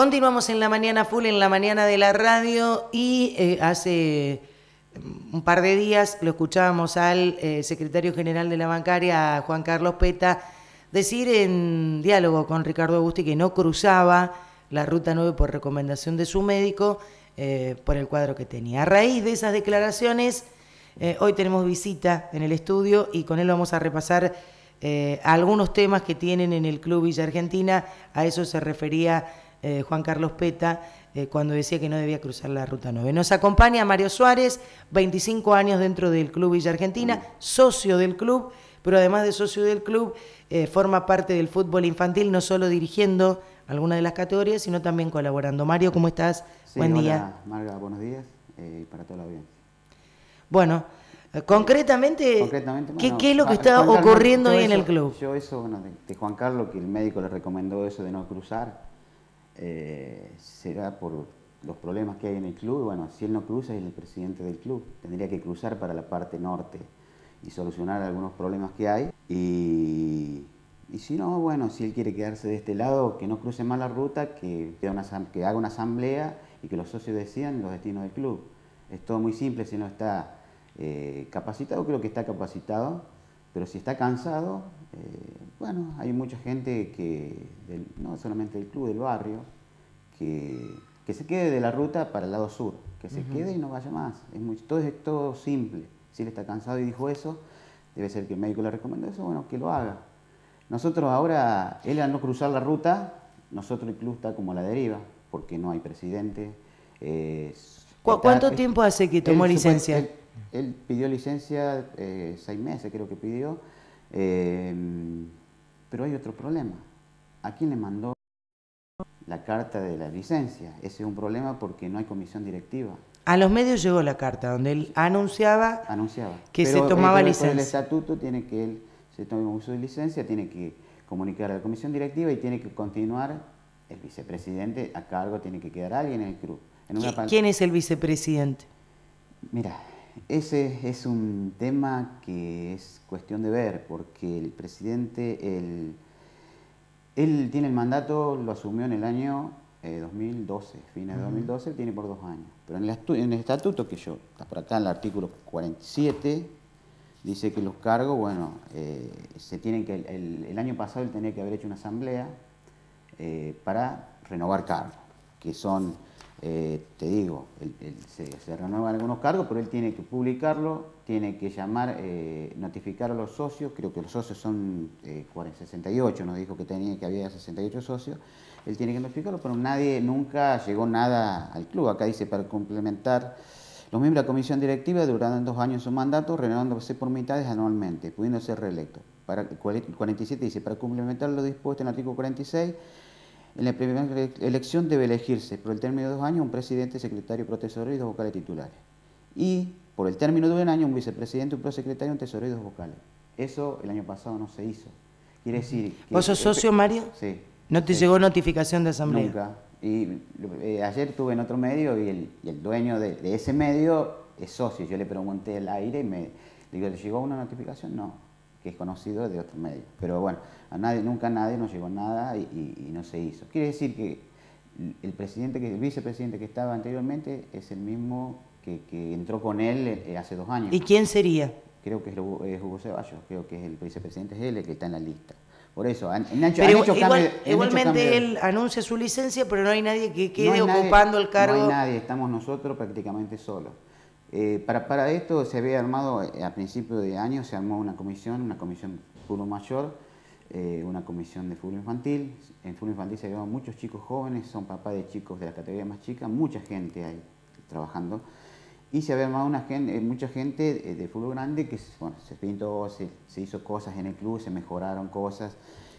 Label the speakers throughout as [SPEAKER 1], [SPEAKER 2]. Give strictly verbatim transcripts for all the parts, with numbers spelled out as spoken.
[SPEAKER 1] Continuamos en la mañana full, en la mañana de la radio, y eh, hace un par de días lo escuchábamos al eh, secretario general de la bancaria, Juan Carlos Petta, decir en diálogo con Ricardo Agusti que no cruzaba la ruta nueve por recomendación de su médico eh, por el cuadro que tenía. A raíz de esas declaraciones, eh, hoy tenemos visita en el estudio y con él vamos a repasar eh, algunos temas que tienen en el Club Villa Argentina. A eso se refería Eh, Juan Carlos Petta, eh, cuando decía que no debía cruzar la ruta nueve. Nos acompaña Mario Suárez, veinticinco años dentro del Club Villa Argentina, socio del club, pero además de socio del club, eh, forma parte del fútbol infantil, no solo dirigiendo algunas de las categorías, sino también colaborando. Mario, ¿cómo estás?
[SPEAKER 2] Sí,
[SPEAKER 1] Buen
[SPEAKER 2] hola,
[SPEAKER 1] día.
[SPEAKER 2] Marga, buenos días, eh, para toda la audiencia.
[SPEAKER 1] Bueno, eh, concretamente,
[SPEAKER 2] concretamente
[SPEAKER 1] ¿qué,
[SPEAKER 2] bueno,
[SPEAKER 1] ¿qué es lo que está
[SPEAKER 2] Juan Carlos,
[SPEAKER 1] ocurriendo
[SPEAKER 2] yo
[SPEAKER 1] hoy en
[SPEAKER 2] eso,
[SPEAKER 1] el club?
[SPEAKER 2] Yo eso, bueno, de, de Juan Carlos, que el médico le recomendó eso de no cruzar, Eh, será por los problemas que hay en el club. Y bueno, si él no cruza, es el presidente del club, tendría que cruzar para la parte norte y solucionar algunos problemas que hay, y, y si no, bueno, si él quiere quedarse de este lado, que no cruce más la ruta, que, que, una, que haga una asamblea y que los socios decidan los destinos del club. Es todo muy simple. Si no está eh, capacitado, creo que está capacitado, pero si está cansado, eh, bueno, hay mucha gente que, del, no solamente del club, del barrio, que, que se quede de la ruta para el lado sur, que se uh-huh. quede y no vaya más. Es muy, todo es todo simple. Si él está cansado y dijo eso, debe ser que el médico le recomendó eso, bueno, que lo haga. Nosotros ahora, él al no cruzar la ruta, nosotros el club está como a la deriva, porque no hay presidente. Eh,
[SPEAKER 1] ¿Cu
[SPEAKER 2] está,
[SPEAKER 1] ¿Cuánto
[SPEAKER 2] es,
[SPEAKER 1] tiempo hace que tomó
[SPEAKER 2] él,
[SPEAKER 1] licencia?
[SPEAKER 2] Él, él pidió licencia eh, seis meses, creo que pidió. Eh, pero hay otro problema. ¿A quién le mandó la carta de la licencia? Ese es un problema porque no hay comisión directiva.
[SPEAKER 1] A los medios llegó la carta donde él anunciaba,
[SPEAKER 2] anunciaba.
[SPEAKER 1] que
[SPEAKER 2] pero,
[SPEAKER 1] se tomaba
[SPEAKER 2] eh,
[SPEAKER 1] licencia.
[SPEAKER 2] Por el estatuto tiene que él, se tome uso de licencia, tiene que comunicar a la comisión directiva y tiene que continuar el vicepresidente a cargo, tiene que quedar alguien en el club. En una
[SPEAKER 1] ¿Quién es el vicepresidente?
[SPEAKER 2] Mira, ese es un tema que es cuestión de ver, porque el presidente, él, él tiene el mandato, lo asumió en el año eh, dos mil doce, fines de dos mil doce, tiene por dos años. Pero en el, en el estatuto que yo, está por acá en el artículo cuarenta y siete, dice que los cargos, bueno, eh, se tienen que, el, el año pasado él tenía que haber hecho una asamblea eh, para renovar cargos, que son... Eh, te digo, él, él se, se renuevan algunos cargos, pero él tiene que publicarlo, tiene que llamar, eh, notificar a los socios. Creo que los socios son eh, sesenta y ocho, nos dijo que tenía que había sesenta y ocho socios, él tiene que notificarlo, pero nadie, nunca llegó nada al club. Acá dice, para complementar, los miembros de la comisión directiva durarán dos años su mandato, renovándose por mitades anualmente, pudiendo ser reelectos. Para, cuarenta y siete dice, para complementar lo dispuesto en el artículo cuarenta y seis, en la primera elección debe elegirse por el término de dos años un presidente, secretario, protesorero y dos vocales titulares. Y por el término de un año un vicepresidente, un prosecretario, un tesorero y dos vocales. Eso el año pasado no se hizo. Quiere decir que...
[SPEAKER 1] ¿Vos sos socio, Mario?
[SPEAKER 2] Sí.
[SPEAKER 1] ¿No te
[SPEAKER 2] sí.
[SPEAKER 1] llegó notificación de asamblea?
[SPEAKER 2] Nunca. Y eh, ayer estuve en otro medio y el, y el dueño de, de ese medio es socio. Yo le pregunté al aire y me le digo, ¿le llegó una notificación? No, que es conocido de otro medio. Pero bueno, a nadie, nunca a nadie nos llegó nada y, y, y no se hizo. Quiere decir que el presidente, que el vicepresidente que estaba anteriormente es el mismo que, que entró con él eh, hace dos años.
[SPEAKER 1] ¿Y quién sería?
[SPEAKER 2] Creo que es Hugo, es Hugo Ceballos, creo que es el vicepresidente, es él el que está en la lista. Por eso, han, han hecho,
[SPEAKER 1] pero
[SPEAKER 2] han hecho
[SPEAKER 1] igual,
[SPEAKER 2] cambios,
[SPEAKER 1] igualmente
[SPEAKER 2] han hecho cambios.
[SPEAKER 1] Él anuncia su licencia, pero no hay nadie que quede
[SPEAKER 2] no
[SPEAKER 1] ocupando
[SPEAKER 2] nadie,
[SPEAKER 1] el cargo.
[SPEAKER 2] No hay nadie, estamos nosotros prácticamente solos. Eh, para, para esto se había armado, eh, a principio de año se armó una comisión, una comisión fútbol mayor, eh, una comisión de fútbol infantil. En fútbol infantil se llevan muchos chicos jóvenes, son papás de chicos de la categoría más chica, mucha gente ahí trabajando. Y se había armado una gente, mucha gente de, de fútbol grande que bueno, se pintó, se, se hizo cosas en el club, se mejoraron cosas.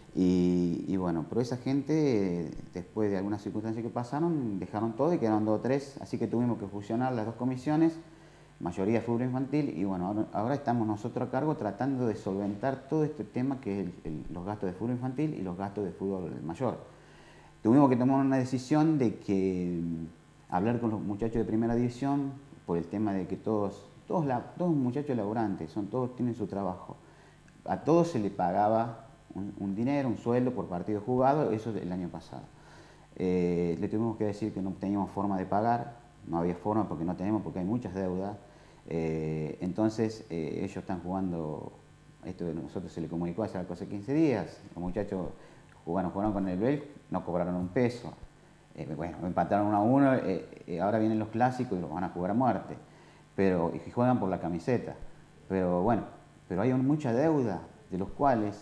[SPEAKER 2] Y, y bueno, pero esa gente, después de algunas circunstancias que pasaron, dejaron todo y quedaron dos o tres, así que tuvimos que fusionar las dos comisiones, mayoría fútbol infantil, y bueno, ahora, ahora estamos nosotros a cargo tratando de solventar todo este tema que es el, el, los gastos de fútbol infantil y los gastos de fútbol mayor. Tuvimos que tomar una decisión de que hablar con los muchachos de primera división por el tema de que todos, todos, la, todos muchachos laburantes, son, todos tienen su trabajo, a todos se les pagaba un, un dinero, un sueldo por partido jugado, eso el año pasado. Eh, le tuvimos que decir que no teníamos forma de pagar, no había forma porque no tenemos, porque hay muchas deudas. Eh, entonces eh, ellos están jugando, esto de nosotros se le comunicó hace cosa de quince días, los muchachos jugaron, jugaron con el Bel, no cobraron un peso. Eh, bueno, empataron uno a uno, eh, eh, ahora vienen los clásicos y los van a jugar a muerte, pero y juegan por la camiseta. Pero bueno, pero hay mucha deuda, de los cuales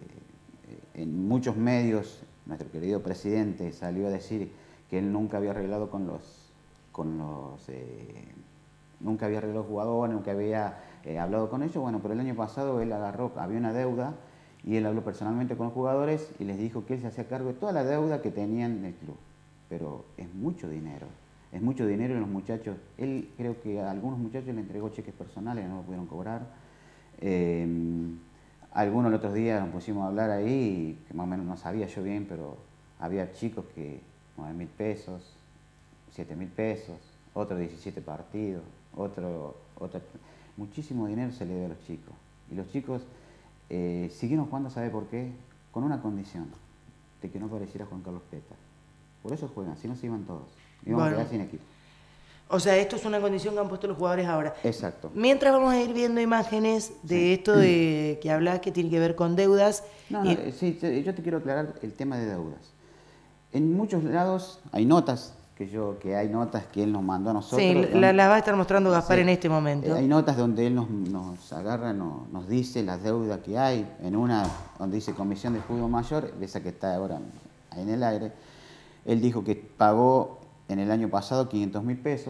[SPEAKER 2] eh, en muchos medios nuestro querido presidente salió a decir que él nunca había arreglado con los, con los eh, nunca había arreglado jugadores, nunca había eh, hablado con ellos. Bueno, pero el año pasado él agarró, había una deuda y él habló personalmente con los jugadores y les dijo que él se hacía cargo de toda la deuda que tenían en el club. Pero es mucho dinero, es mucho dinero y los muchachos, él creo que a algunos muchachos le entregó cheques personales que no lo pudieron cobrar. Eh, algunos el otro día nos pusimos a hablar ahí, que más o menos no sabía yo bien, pero había chicos que nueve mil pesos, siete mil pesos, otros diecisiete partidos, otro, otro, muchísimo dinero se le debe a los chicos. Y los chicos eh, siguieron jugando, ¿sabe por qué? Con una condición, de que no apareciera Juan Carlos Peta. Por eso juegan, si no se iban todos. Y vamos bueno. a quedar sin equipo.
[SPEAKER 1] O sea, esto es una condición que han puesto los jugadores ahora.
[SPEAKER 2] Exacto.
[SPEAKER 1] Mientras vamos a ir viendo imágenes de sí. esto de que hablas que tiene que ver con deudas.
[SPEAKER 2] No, no, y... sí, yo te quiero aclarar el tema de deudas. En muchos lados hay notas, que yo que hay notas que él nos mandó a nosotros.
[SPEAKER 1] Sí,
[SPEAKER 2] donde,
[SPEAKER 1] las la va a estar mostrando Gaspar
[SPEAKER 2] sí,
[SPEAKER 1] en este momento.
[SPEAKER 2] Hay notas donde él nos, nos agarra, nos, nos dice las deudas que hay. En una donde dice Comisión de Fútbol Mayor, esa que está ahora en el aire. Él dijo que pagó en el año pasado quinientos mil pesos,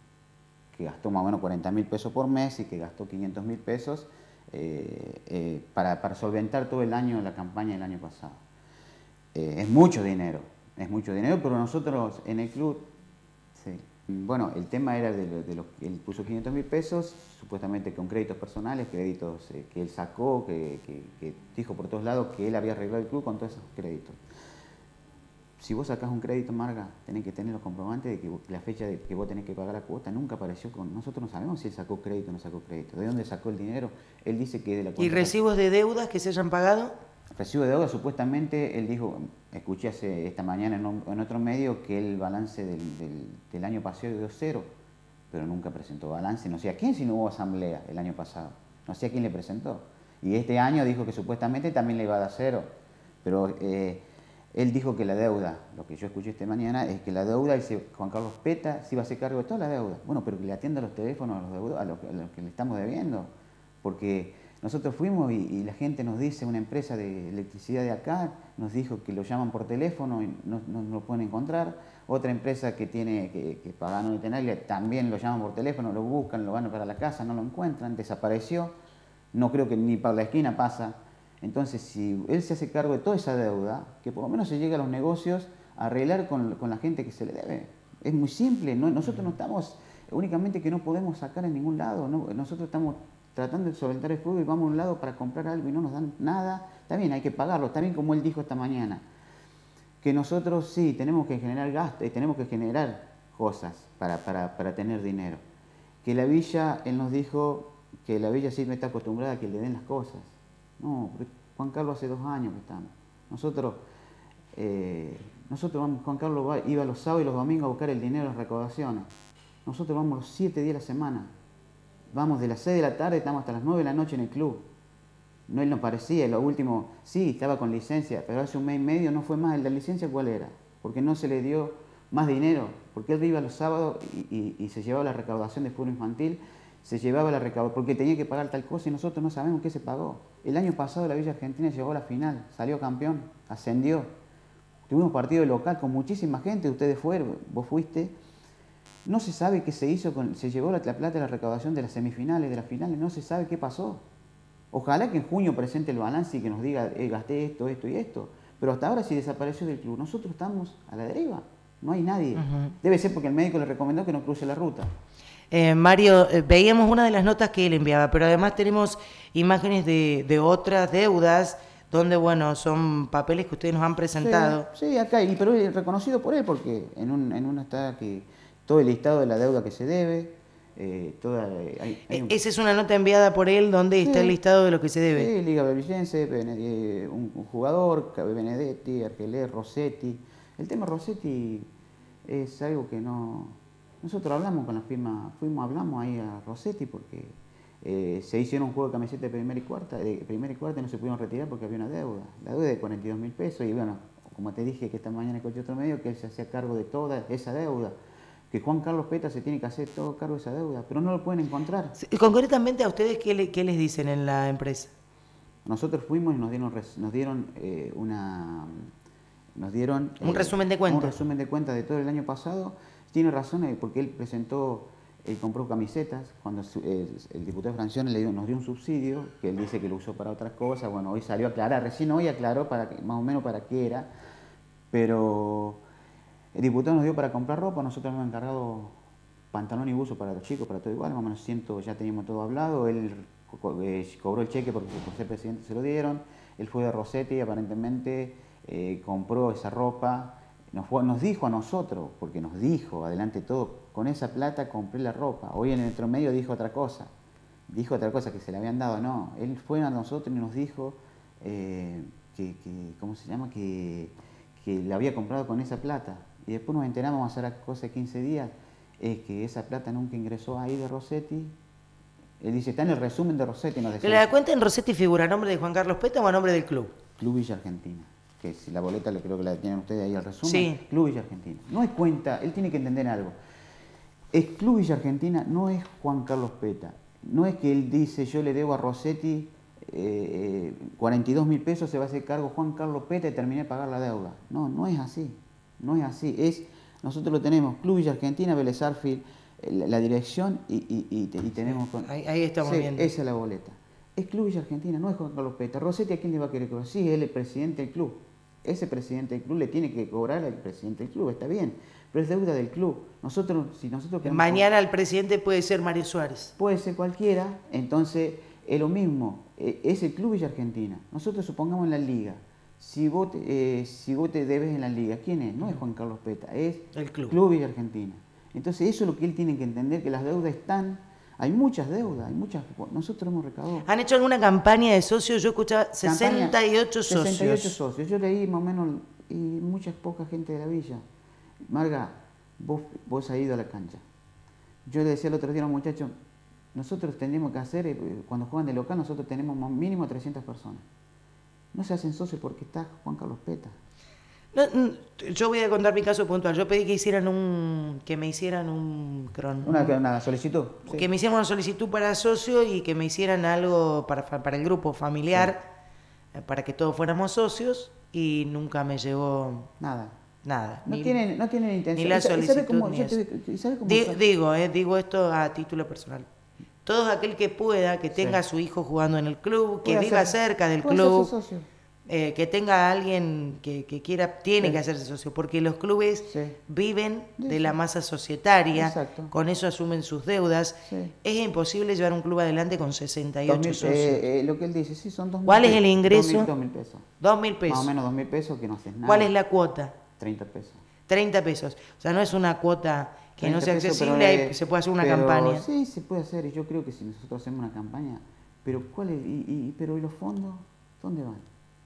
[SPEAKER 2] que gastó más o menos cuarenta mil pesos por mes y que gastó quinientos mil pesos eh, eh, para, para solventar todo el año la campaña del año pasado. Eh, es mucho dinero, es mucho dinero, pero nosotros en el club, sí, bueno, el tema era de, de los que él puso quinientos mil pesos, supuestamente con créditos personales, créditos eh, que él sacó, que, que, que dijo por todos lados que él había arreglado el club con todos esos créditos. Si vos sacás un crédito, Marga, tenés que tener los comprobantes de que la fecha de que vos tenés que pagar la cuota nunca apareció con... Nosotros no sabemos si él sacó crédito o no sacó crédito. ¿De dónde sacó el dinero? Él dice que de la cuenta...
[SPEAKER 1] ¿Y recibos de deudas que se hayan pagado?
[SPEAKER 2] Recibo de deuda, supuestamente, él dijo, escuché hace, esta mañana en, un, en otro medio que el balance del, del, del año pasado dio cero, pero nunca presentó balance. No sé a quién si no hubo asamblea el año pasado. No sé a quién le presentó. Y este año dijo que supuestamente también le iba a dar cero. Pero... Eh, Él dijo que la deuda, lo que yo escuché esta mañana, es que la deuda, dice Juan Carlos Peta, se iba a hacer cargo de toda la deuda. Bueno, pero que le atienda los teléfonos a los, deudos, a los, a los que le estamos debiendo. Porque nosotros fuimos y, y la gente nos dice, una empresa de electricidad de acá, nos dijo que lo llaman por teléfono y no, no, no lo pueden encontrar. Otra empresa que tiene que, que pagar no tenerle, también lo llaman por teléfono, lo buscan, lo van para la casa, no lo encuentran, desapareció. No creo que ni para la esquina pasa. Entonces, si él se hace cargo de toda esa deuda, que por lo menos se llegue a los negocios a arreglar con, con la gente que se le debe. Es muy simple, no, nosotros no estamos, únicamente que no podemos sacar en ningún lado, no, nosotros estamos tratando de solventar el fútbol y vamos a un lado para comprar algo y no nos dan nada, está bien, hay que pagarlo, está bien como él dijo esta mañana, que nosotros sí tenemos que generar gastos, eh, tenemos que generar cosas para, para, para tener dinero. Que la villa, él nos dijo que la villa sí no está acostumbrada a que le den las cosas. No, Juan Carlos hace dos años que estamos. Nosotros, eh, nosotros vamos, Juan Carlos va, iba los sábados y los domingos a buscar el dinero de las recaudaciones. Nosotros vamos los siete días a la semana. Vamos de las seis de la tarde, estamos hasta las nueve de la noche en el club. No, él no parecía, lo último, sí, estaba con licencia, pero hace un mes y medio no fue más. ¿El de la licencia cuál era? Porque no se le dio más dinero, porque él iba los sábados y, y, y se llevaba la recaudación de fútbol infantil, se llevaba la recaudación, porque tenía que pagar tal cosa y nosotros no sabemos qué se pagó. El año pasado la Villa Argentina llegó a la final, salió campeón, ascendió. Tuvimos partido local con muchísima gente, ustedes fueron, vos fuiste. No se sabe qué se hizo, con, se llevó la, la plata de la recaudación de las semifinales, de las finales, no se sabe qué pasó. Ojalá que en junio presente el balance y que nos diga, eh, gasté esto, esto y esto. Pero hasta ahora sí desapareció del club. Nosotros estamos a la deriva, no hay nadie. Uh-huh. Debe ser porque el médico le recomendó que no cruce la ruta.
[SPEAKER 1] Eh, Mario, eh, veíamos una de las notas que él enviaba, pero además tenemos imágenes de, de otras deudas, donde, bueno, son papeles que ustedes nos han presentado.
[SPEAKER 2] Sí, sí acá, y, pero es reconocido por él, porque en, un, en una está que todo el listado de la deuda que se debe, eh, toda... Hay, hay un...
[SPEAKER 1] Esa es una nota enviada por él, donde sí, está el listado de lo que se debe.
[SPEAKER 2] Sí, Liga Bevillense, un, un jugador, Benedetti, Argelé, Rossetti, El tema Rossetti es algo que no... Nosotros hablamos con la firma, fuimos, hablamos ahí a Rossetti porque eh, se hicieron un juego de camiseta de primera y cuarta, de primera y cuarta y no se pudieron retirar porque había una deuda. La deuda de cuarenta y dos mil pesos y bueno, como te dije que esta mañana escuché otro medio que él se hacía cargo de toda esa deuda. Que Juan Carlos Peta se tiene que hacer todo cargo de esa deuda, pero no lo pueden encontrar.
[SPEAKER 1] Sí, concretamente a ustedes, ¿qué, le, qué les dicen en la empresa?
[SPEAKER 2] Nosotros fuimos y nos dieron, nos dieron eh, una... Nos dieron...
[SPEAKER 1] Un
[SPEAKER 2] eh,
[SPEAKER 1] resumen de cuentas.
[SPEAKER 2] Un resumen de cuentas de todo el año pasado. Tiene razón eh, porque él presentó, él compró camisetas, cuando el, el diputado Francione le dio, nos dio un subsidio, que él dice que lo usó para otras cosas. Bueno, hoy salió a aclarar, recién hoy aclaró para que, más o menos para qué era, pero... El diputado nos dio para comprar ropa, nosotros hemos encargado pantalón y buzo para los chicos, para todo igual, más o menos ciento, ya teníamos todo hablado, él eh, cobró el cheque porque por ser presidente se lo dieron, él fue de Rossetti y aparentemente eh, compró esa ropa, nos, fue, nos dijo a nosotros, porque nos dijo, adelante todo, con esa plata compré la ropa, hoy en el otro medio dijo otra cosa, dijo otra cosa que se le habían dado, no, él fue a nosotros y nos dijo eh, que, que, ¿cómo se llama?, que, que la había comprado con esa plata. Y después nos enteramos hace cosa de quince días es que esa plata nunca ingresó ahí de Rossetti. Él dice, está en el resumen de Rossetti. Nos
[SPEAKER 1] ¿Le da cuenta en Rossetti figura a nombre de Juan Carlos Peta o a nombre del club?
[SPEAKER 2] Club Villa Argentina. Que si la boleta lo creo que la tienen ustedes ahí al resumen.
[SPEAKER 1] Sí.
[SPEAKER 2] Club Villa Argentina. No es cuenta, él tiene que entender algo. Es Club Villa Argentina, no es Juan Carlos Peta. No es que él dice, yo le debo a Rossetti eh, cuarenta y dos mil pesos, se va a hacer cargo Juan Carlos Peta y terminé de pagar la deuda. No, no es así. No es así, es, nosotros lo tenemos, Club Villa Argentina, Vélez Sarsfield, la, la dirección y, y, y, y tenemos... Con,
[SPEAKER 1] ahí, ahí estamos
[SPEAKER 2] sí,
[SPEAKER 1] viendo.
[SPEAKER 2] Esa es la boleta. Es Club Villa Argentina, no es Juan Carlos Peta. Rossetti, ¿a quién le va a querer cobrar? Sí, él es el presidente del club. Ese presidente del club le tiene que cobrar al presidente del club, está bien, pero es deuda del club. Nosotros, si nosotros queremos,
[SPEAKER 1] mañana el presidente puede ser Mario Suárez.
[SPEAKER 2] Puede ser cualquiera, entonces es lo mismo, es el Club Villa Argentina. Nosotros supongamos en la liga. Si vos, te, eh, si vos te debes en la liga, ¿quién es? No es Juan Carlos Peta, es
[SPEAKER 1] el Club.
[SPEAKER 2] Club Villa Argentina. Entonces eso es lo que él tiene que entender, que las deudas están, hay muchas deudas, hay muchas, nosotros hemos recaudado.
[SPEAKER 1] ¿Han hecho alguna campaña de socios? Yo escuchaba sesenta y ocho socios.
[SPEAKER 2] sesenta y ocho socios, yo leí más o menos, y mucha poca gente de la villa. Marga, vos, vos has ido a la cancha. Yo le decía el otro día a los muchachos, nosotros tenemos que hacer, cuando juegan de local, nosotros tenemos mínimo trescientas personas. No se hacen socios porque está Juan Carlos Peta.
[SPEAKER 1] No, yo voy a contar mi caso puntual. Yo pedí que hicieran un, que me hicieran un cron,
[SPEAKER 2] una, una solicitud.
[SPEAKER 1] Sí. Que me hicieran una solicitud para socio y que me hicieran algo para, para el grupo familiar, sí, para que todos fuéramos socios, y nunca me llegó
[SPEAKER 2] nada.
[SPEAKER 1] Nada.
[SPEAKER 2] No
[SPEAKER 1] ni,
[SPEAKER 2] tienen, no tienen intención.
[SPEAKER 1] Ni la solicitud.
[SPEAKER 2] ¿Sabe cómo,
[SPEAKER 1] ni
[SPEAKER 2] te, ¿sabe cómo
[SPEAKER 1] digo, digo, eh, digo esto a título personal. Todo aquel que pueda, que tenga a sí. su hijo jugando en el club, que viva hacer, cerca del club, eh, que tenga a alguien que, que quiera, tiene sí. que hacerse socio, porque los clubes sí. viven sí. de la masa societaria, Exacto. con eso asumen sus deudas. Sí. Es imposible llevar un club adelante con sesenta y ocho socios.
[SPEAKER 2] Eh, eh, lo que él dice, sí, son dos mil
[SPEAKER 1] ¿Cuál es el ingreso?
[SPEAKER 2] Dos mil pesos.
[SPEAKER 1] Dos mil pesos.
[SPEAKER 2] Más o menos dos mil pesos, que no haces nada.
[SPEAKER 1] ¿Cuál es la cuota?
[SPEAKER 2] Treinta pesos.
[SPEAKER 1] Treinta pesos. O sea, no es una cuota que no sea
[SPEAKER 2] pesos,
[SPEAKER 1] accesible,
[SPEAKER 2] pero,
[SPEAKER 1] y se puede hacer una
[SPEAKER 2] pero,
[SPEAKER 1] campaña.
[SPEAKER 2] Sí, se puede hacer, y yo creo que si nosotros hacemos una campaña, pero ¿cuál es? Y, y, pero ¿y los fondos? ¿Dónde van?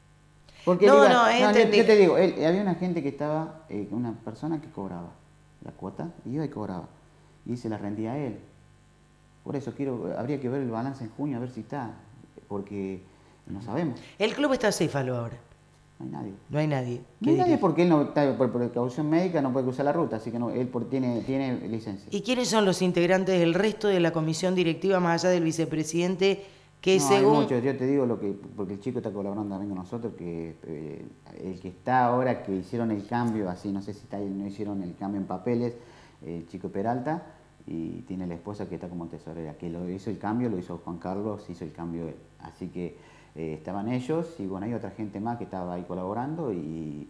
[SPEAKER 2] Porque
[SPEAKER 1] no,
[SPEAKER 2] iba,
[SPEAKER 1] no,
[SPEAKER 2] no yo, yo te digo, él, había una gente que estaba, eh, una persona que cobraba la cuota, iba y cobraba, y se la rendía a él. Por eso quiero, habría que ver el balance en junio, a ver si está, porque no sabemos.
[SPEAKER 1] El club está céfalo ahora.
[SPEAKER 2] No hay nadie.
[SPEAKER 1] No hay nadie.
[SPEAKER 2] No hay nadie porque él no está por precaución médica, no puede cruzar la ruta, así que no, él por, tiene, tiene licencia.
[SPEAKER 1] ¿Y quiénes son los integrantes del resto de la comisión directiva, más allá del vicepresidente, que
[SPEAKER 2] no,
[SPEAKER 1] según...
[SPEAKER 2] hay muchos, yo te digo lo que, porque el chico está colaborando también con nosotros, que eh, el que está ahora, que hicieron el cambio, así, no sé si está, no hicieron el cambio en papeles, el chico Peralta, y tiene la esposa que está como tesorera, que lo hizo el cambio, lo hizo Juan Carlos, hizo el cambio él. Así que Eh, estaban ellos y bueno, hay otra gente más que estaba ahí colaborando y,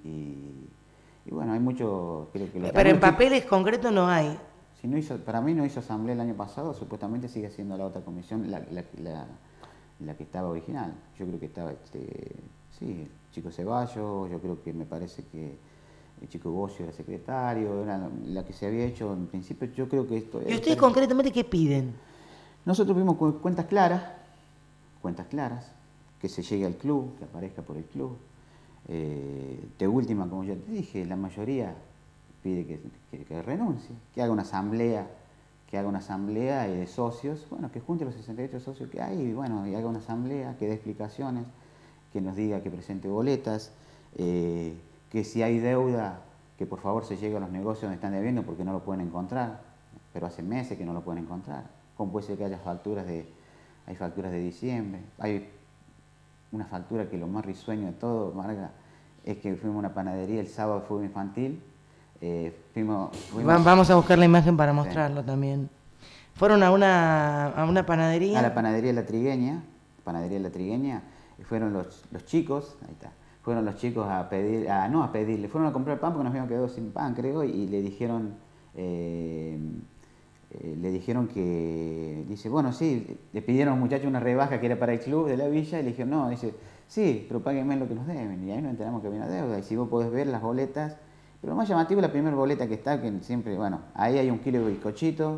[SPEAKER 2] y, y bueno, hay mucho... Creo que lo
[SPEAKER 1] Pero en papeles que, concretos no hay.
[SPEAKER 2] Si no hizo, para mí no hizo asamblea el año pasado, supuestamente sigue siendo la otra comisión, la, la, la, la que estaba original. Yo creo que estaba, este, sí, el chico Ceballos, yo creo que me parece que el chico Bocio era secretario, era la que se había hecho en principio, yo creo que esto...
[SPEAKER 1] ¿Y ustedes concretamente qué piden?
[SPEAKER 2] Nosotros vimos cuentas claras, cuentas claras, que se llegue al club, que aparezca por el club, Eh, de última, como yo te dije, la mayoría pide que, que, que renuncie, que haga una asamblea, que haga una asamblea de socios, bueno, que junte los sesenta y ocho socios que hay, y bueno, y haga una asamblea, que dé explicaciones, que nos diga que presente boletas, eh, que si hay deuda, que por favor se llegue a los negocios donde están debiendo porque no lo pueden encontrar, pero hace meses que no lo pueden encontrar. ¿Cómo puede ser que haya facturas de, hay facturas de diciembre? Hay una factura que lo más risueño de todo, Marga, es que fuimos a una panadería el sábado de fútbol infantil. Eh, fuimos, fuimos,
[SPEAKER 1] Vamos a buscar la imagen para mostrarlo sí. también. Fueron a una, a una panadería.
[SPEAKER 2] A la panadería La Trigueña, panadería La Trigueña, y fueron los, los chicos, ahí está, fueron los chicos a pedir, a, no a pedirle, fueron a comprar pan porque nos habíamos quedado sin pan, creo, y le dijeron, eh, eh, le dijeron que, dice, bueno, sí, le pidieron a un muchacho una rebaja que era para el club de la villa, y le dijeron, no, dice, sí, pero páguenme lo que nos deben, y ahí nos enteramos que había una deuda, y si vos podés ver las boletas, pero lo más llamativo es la primera boleta que está, que siempre, bueno, ahí hay un kilo de bizcochito,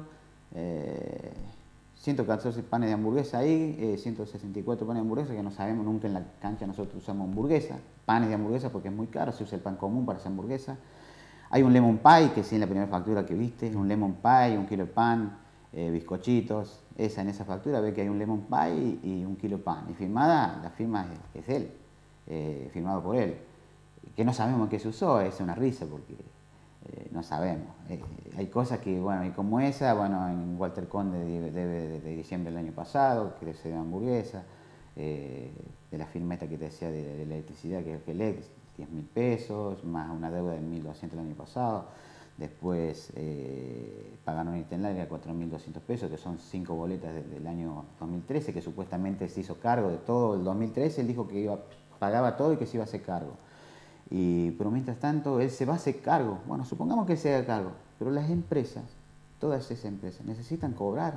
[SPEAKER 2] eh, ciento catorce panes de hamburguesa ahí, eh, ciento sesenta y cuatro panes de hamburguesa, que no sabemos, nunca en la cancha nosotros usamos hamburguesa, panes de hamburguesa porque es muy caro, se usa el pan común para hacer hamburguesa. Hay un lemon pie, que sí en la primera factura que viste, un lemon pie, un kilo de pan, eh, bizcochitos, esa en esa factura ve que hay un lemon pie y, y un kilo de pan. Y firmada, la firma es, es él, eh, firmado por él. Que no sabemos qué se usó, es una risa porque eh, no sabemos. Eh, hay cosas que, bueno, y como esa, bueno, en Walter Conde debe de, de diciembre del año pasado, que se dio hamburguesa, eh, de la firma esta que te decía de, de la electricidad, que es Gelex, diez mil pesos, más una deuda de mil doscientos el año pasado. Después eh, pagaron en Itenlaria cuatro mil doscientos pesos, que son cinco boletas de, del año dos mil trece, que supuestamente se hizo cargo de todo el dos mil trece, él dijo que iba, pagaba todo y que se iba a hacer cargo. Y, pero mientras tanto, él se va a hacer cargo. Bueno, supongamos que él se haga cargo, pero las empresas, todas esas empresas, necesitan cobrar.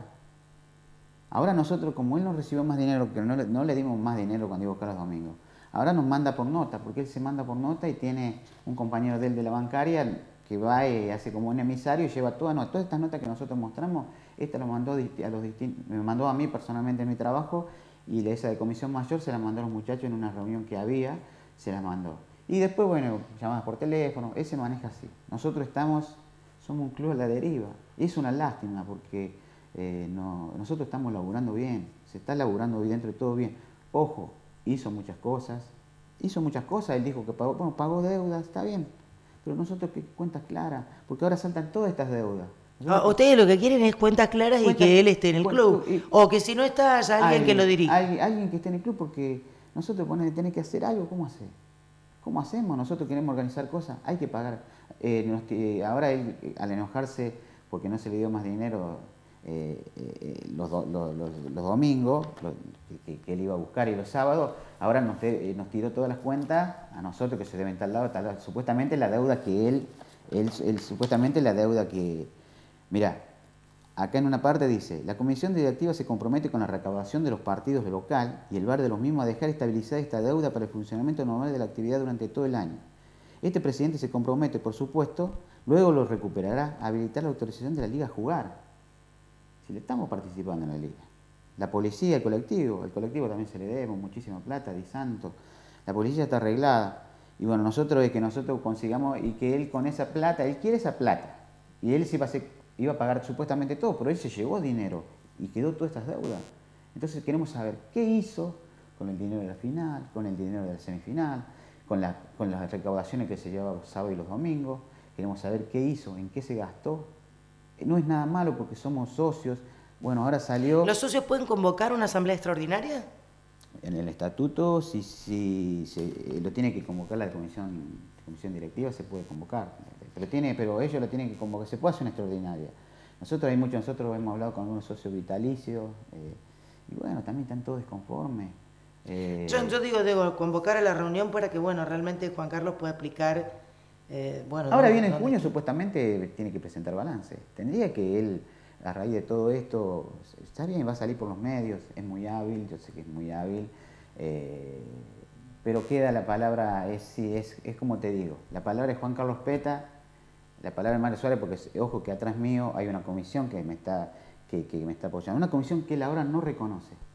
[SPEAKER 2] Ahora nosotros, como él no recibió más dinero, porque no le, no le dimos más dinero cuando iba a buscar los domingos, ahora nos manda por nota, porque él se manda por nota y tiene un compañero de él de la bancaria que va y hace como un emisario y lleva todas, no, todas estas notas que nosotros mostramos, esta lo mandó a los distintos, me mandó a mí personalmente en mi trabajo, y esa de comisión mayor se la mandó a los muchachos en una reunión que había, se la mandó. Y después, bueno, llamadas por teléfono, él se maneja así. Nosotros estamos, somos un club a la deriva. Y es una lástima porque eh, no, nosotros estamos laburando bien, se está laburando bien, dentro de todo bien. Ojo, hizo muchas cosas, hizo muchas cosas, él dijo que pagó, bueno, pagó deudas, está bien. Pero nosotros, ¿qué cuentas claras? Porque ahora saltan todas estas deudas.
[SPEAKER 1] Ah, ustedes lo que quieren es cuentas claras cuenta, y que él esté en el club. Y, o que si no está, haya alguien, alguien que lo dirija.
[SPEAKER 2] Alguien, alguien que esté en el club, porque nosotros ponemos, tenemos que hacer algo, ¿cómo hacer? ¿Cómo hacemos? Nosotros queremos organizar cosas, hay que pagar. Eh, nos, eh, ahora él, al enojarse porque no se le dio más dinero eh, eh, los, do, los, los, los domingos, los, que, que él iba a buscar, y los sábados, ahora nos, te, nos tiró todas las cuentas a nosotros que se deben tal lado, tal lado. Supuestamente la deuda que él, él, él supuestamente la deuda que... Mirá, acá en una parte dice, la comisión directiva se compromete con la recaudación de los partidos de local y el bar de los mismos a dejar estabilizada esta deuda para el funcionamiento normal de la actividad durante todo el año. Este presidente se compromete, por supuesto, luego lo recuperará a habilitar la autorización de la liga a jugar. Si le estamos participando en la liga. La policía, el colectivo, el colectivo también se le debe muchísima plata, Di Santo. La policía está arreglada. Y bueno, nosotros es que nosotros consigamos y que él con esa plata, él quiere esa plata. Y él se va a hacer... iba a pagar supuestamente todo, pero él se llevó dinero y quedó todas estas deudas. Entonces queremos saber qué hizo con el dinero de la final, con el dinero de la semifinal, con, la, con las recaudaciones que se llevaba los sábados y los domingos. Queremos saber qué hizo, en qué se gastó. No es nada malo porque somos socios. Bueno, ahora salió...
[SPEAKER 1] ¿Los socios pueden convocar una asamblea extraordinaria?
[SPEAKER 2] En el estatuto, si, si, si lo tiene que convocar la comisión, comisión directiva, se puede convocar. Pero, tiene, pero ellos lo tienen que convocar, se puede hacer una extraordinaria. Nosotros hay muchos, nosotros hemos hablado con algunos socios vitalicios, eh, y bueno, también están todos desconformes.
[SPEAKER 1] Eh, yo, yo digo, debo convocar a la reunión para que, bueno, realmente Juan Carlos pueda explicar, eh, bueno...
[SPEAKER 2] Ahora viene en junio, está. Supuestamente tiene que presentar balance. Tendría que él, a raíz de todo esto, está bien, va a salir por los medios, es muy hábil, yo sé que es muy hábil, eh, pero queda la palabra, es, sí, es, es como te digo, la palabra es Juan Carlos Peta, la palabra es Mario Suárez, porque ojo que atrás mío hay una comisión que me está, que, que me está apoyando, una comisión que él ahora no reconoce.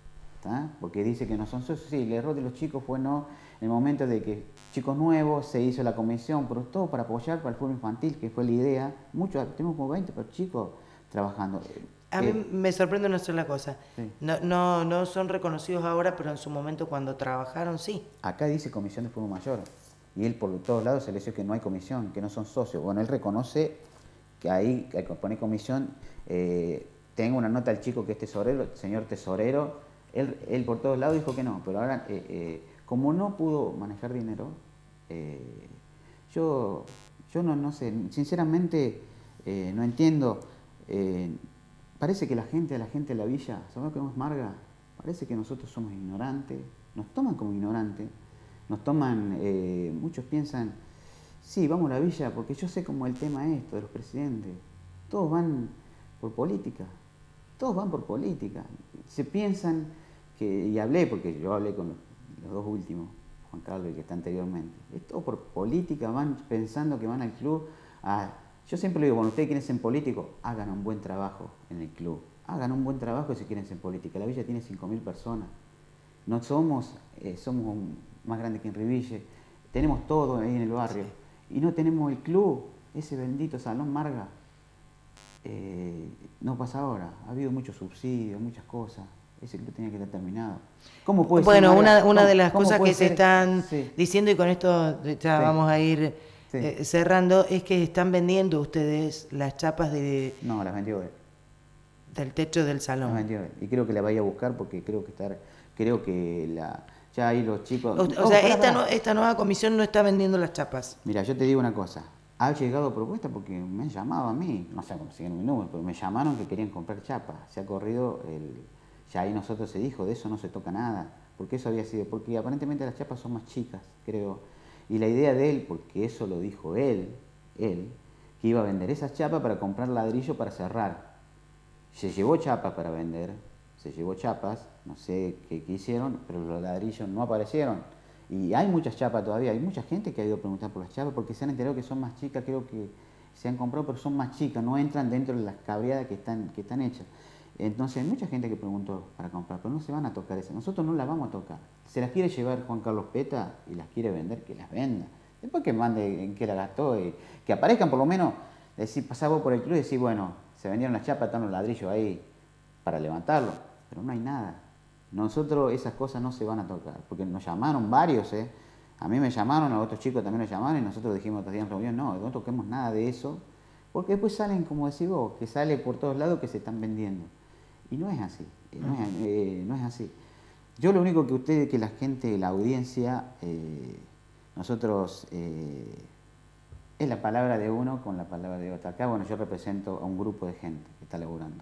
[SPEAKER 2] ¿tá? Porque dice que no son socios. Sí, el error de los chicos fue no, en el momento de que chicos nuevos, se hizo la comisión, pero todo para apoyar para el fútbol infantil, que fue la idea. Muchos, tenemos como veinte chicos trabajando.
[SPEAKER 1] A mí eh, me sorprende una sola cosa.
[SPEAKER 2] Sí.
[SPEAKER 1] No, no, no son reconocidos ahora, pero en su momento cuando trabajaron, sí.
[SPEAKER 2] Acá dice comisión de fútbol mayor. Y él por todos lados se le dice que no hay comisión, que no son socios. Bueno, él reconoce que ahí hay que poner comisión. Eh, tengo una nota al chico que es tesorero, el señor tesorero. Él, él por todos lados dijo que no, pero ahora, eh, eh, como no pudo manejar dinero, eh, yo, yo no, no sé, sinceramente eh, no entiendo. Eh, parece que la gente, la gente de la villa, ¿sabes lo que es Marga? Parece que nosotros somos ignorantes, nos toman como ignorantes, nos toman, eh, muchos piensan, sí, vamos a la villa, porque yo sé cómo el tema es esto de los presidentes, todos van por política, todos van por política, se piensan que, y hablé, porque yo hablé con los, los dos últimos, Juan Carlos y el que está anteriormente, es todo por política, van pensando que van al club a... Yo siempre le digo, bueno, ustedes quieren ser políticos, hagan un buen trabajo en el club, hagan un buen trabajo si quieren ser política. La villa tiene cinco mil personas, no somos, eh, somos un, más grandes que en Riville, tenemos todo ahí en el barrio, y no tenemos el club, ese bendito Salón Marga. Eh, no pasa ahora, ha habido muchos subsidios, muchas cosas, ese club tenía que estar terminado. ¿Cómo puede
[SPEAKER 1] bueno,
[SPEAKER 2] ser,
[SPEAKER 1] una, una
[SPEAKER 2] ¿cómo,
[SPEAKER 1] de las cosas que
[SPEAKER 2] ser?
[SPEAKER 1] se están
[SPEAKER 2] sí.
[SPEAKER 1] diciendo, y con esto ya sí. vamos a ir sí. eh, cerrando, es que están vendiendo ustedes las chapas de...
[SPEAKER 2] No, las vendió él.
[SPEAKER 1] Del techo del salón.
[SPEAKER 2] Las vendió él. Y creo que la vaya a buscar porque creo que estar, creo que la... Ya ahí los chicos...
[SPEAKER 1] O, o
[SPEAKER 2] oh,
[SPEAKER 1] sea,
[SPEAKER 2] pará,
[SPEAKER 1] esta,
[SPEAKER 2] pará.
[SPEAKER 1] No, esta nueva comisión no está vendiendo las chapas.
[SPEAKER 2] Mira, yo te digo una cosa. Ha llegado propuesta porque me han llamado a mí, no sé cómo siguen mi número, pero me llamaron que querían comprar chapas. Se ha corrido el... Ya ahí nosotros se dijo, de eso no se toca nada. Porque eso había sido... Porque aparentemente las chapas son más chicas, creo. Y la idea de él, porque eso lo dijo él, él, que iba a vender esas chapas para comprar ladrillo para cerrar. Se llevó chapas para vender, se llevó chapas, no sé qué, qué hicieron, pero los ladrillos no aparecieron. Y hay muchas chapas todavía, hay mucha gente que ha ido a preguntar por las chapas porque se han enterado que son más chicas, creo que se han comprado, pero son más chicas, no entran dentro de las cabreadas que están, que están hechas. Entonces hay mucha gente que preguntó para comprar, pero no se van a tocar esas, nosotros no las vamos a tocar. Se las quiere llevar Juan Carlos Peta y las quiere vender, que las venda. Después que mande en qué la gastó, y que aparezcan por lo menos, decir, pasá vos por el club y decir, bueno, se vendieron las chapas, están los ladrillos ahí para levantarlo, pero no hay nada. Nosotros esas cosas no se van a tocar, porque nos llamaron varios, ¿eh? A mí me llamaron, a otros chicos también nos llamaron y nosotros dijimos otros días en reunión, no, no toquemos nada de eso, porque después salen, como decís vos, que sale por todos lados que se están vendiendo. Y no es así, no es, eh, no es así. Yo lo único que ustedes, que la gente, la audiencia, eh, nosotros, eh, es la palabra de uno con la palabra de otro. Acá, bueno, yo represento a un grupo de gente que está laburando.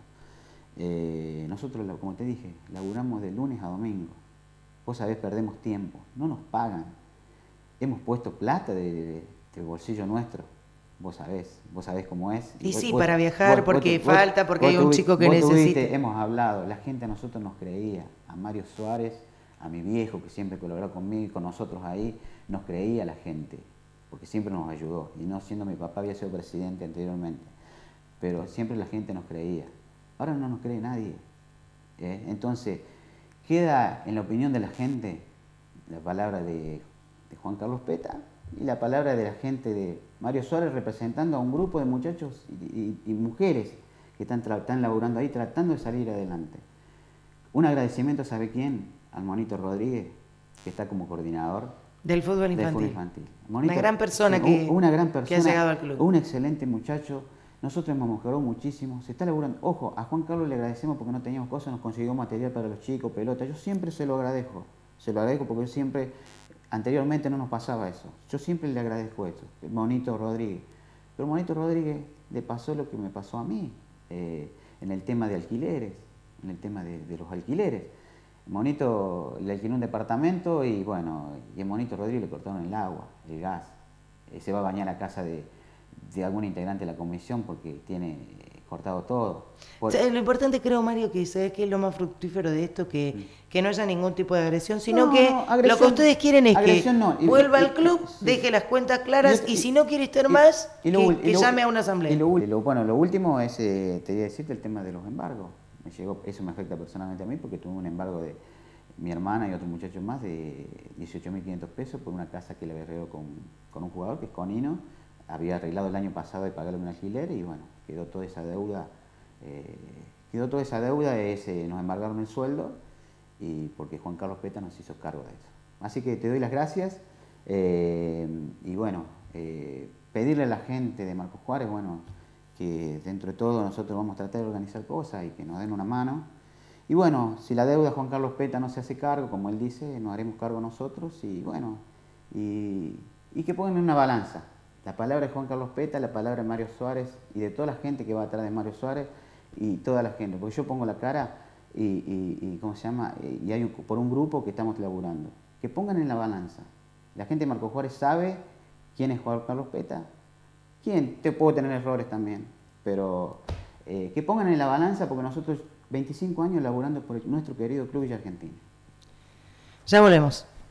[SPEAKER 2] Eh, nosotros, como te dije, laburamos de lunes a domingo. Vos sabés, perdemos tiempo, no nos pagan. Hemos puesto plata de, de, del bolsillo nuestro. Vos sabés, vos sabés cómo es.
[SPEAKER 1] Y
[SPEAKER 2] vos,
[SPEAKER 1] sí,
[SPEAKER 2] vos,
[SPEAKER 1] para viajar,
[SPEAKER 2] vos,
[SPEAKER 1] porque
[SPEAKER 2] vos,
[SPEAKER 1] falta, porque
[SPEAKER 2] vos,
[SPEAKER 1] hay un
[SPEAKER 2] vos,
[SPEAKER 1] chico que
[SPEAKER 2] vos
[SPEAKER 1] necesita.
[SPEAKER 2] Tuviste, hemos hablado, la gente a nosotros nos creía, a Mario Suárez, a mi viejo que siempre colaboró conmigo y con nosotros ahí, nos creía la gente, porque siempre nos ayudó. Y no siendo mi papá, había sido presidente anteriormente, pero siempre la gente nos creía. Ahora no nos cree nadie. ¿eh? Entonces, queda en la opinión de la gente la palabra de, de Juan Carlos Peta y la palabra de la gente de Mario Suárez representando a un grupo de muchachos y, y, y mujeres que están, están laburando ahí tratando de salir adelante. Un agradecimiento, ¿sabe quién? Al Monito Rodríguez, que está como coordinador
[SPEAKER 1] del fútbol infantil.
[SPEAKER 2] Del fútbol infantil. Monito,
[SPEAKER 1] una gran persona,
[SPEAKER 2] sí,
[SPEAKER 1] que,
[SPEAKER 2] una gran persona
[SPEAKER 1] que ha llegado al club.
[SPEAKER 2] Un excelente muchacho. Nosotros hemos mejorado muchísimo. Se está laburando. Ojo, a Juan Carlos le agradecemos porque no teníamos cosas, nos consiguió material para los chicos, pelota. Yo siempre se lo agradezco. Se lo agradezco porque yo siempre, anteriormente no nos pasaba eso. Yo siempre le agradezco esto. El Monito Rodríguez. Pero Monito Rodríguez le pasó lo que me pasó a mí, eh, en el tema de alquileres, en el tema de, de los alquileres. El Monito le alquiló un departamento y bueno, y el Monito Rodríguez le cortaron el agua, el gas. Eh, se va a bañar a casa de, de algún integrante de la comisión porque tiene cortado todo. Por...
[SPEAKER 1] O sea, lo importante, creo, Mario, que sabes que es lo más fructífero de esto, que, sí. que no haya ningún tipo de agresión, sino
[SPEAKER 2] no,
[SPEAKER 1] que
[SPEAKER 2] no, agresión,
[SPEAKER 1] lo que ustedes quieren es que
[SPEAKER 2] no. y,
[SPEAKER 1] vuelva
[SPEAKER 2] y,
[SPEAKER 1] al club,
[SPEAKER 2] sí.
[SPEAKER 1] deje las cuentas claras y, y, y si no quiere estar
[SPEAKER 2] y,
[SPEAKER 1] más,
[SPEAKER 2] y lo,
[SPEAKER 1] que,
[SPEAKER 2] y
[SPEAKER 1] que
[SPEAKER 2] lo,
[SPEAKER 1] llame a una asamblea.
[SPEAKER 2] Y lo, y lo, bueno, lo último es, eh, te voy a decirte el tema de los embargos. Me llegó, eso me afecta personalmente a mí porque tuve un embargo de, mi hermana y otro muchacho más de dieciocho mil quinientos pesos por una casa que le había arreglado con, con un jugador que es Conino, había arreglado el año pasado de pagarle un alquiler y bueno, quedó toda esa deuda, eh, quedó toda esa deuda, ese, nos embargaron el sueldo y porque Juan Carlos Peta nos hizo cargo de eso. Así que te doy las gracias eh, y bueno, eh, pedirle a la gente de Marcos Juárez, bueno, que dentro de todo nosotros vamos a tratar de organizar cosas y que nos den una mano. Y bueno, si la deuda de Juan Carlos Peta no se hace cargo, como él dice, nos haremos cargo nosotros y bueno, y, y que pongan en una balanza la palabra de Juan Carlos Peta, la palabra de Mario Suárez y de toda la gente que va atrás de Mario Suárez y toda la gente, porque yo pongo la cara y, y, y ¿cómo se llama? Y hay un, por un grupo que estamos laburando, que pongan en la balanza. La gente de Marcos Juárez sabe quién es Juan Carlos Peta, quién, te puedo tener errores también, pero eh, que pongan en la balanza porque nosotros veinticinco años laburando por nuestro querido club Villa Argentina.
[SPEAKER 1] Ya volvemos.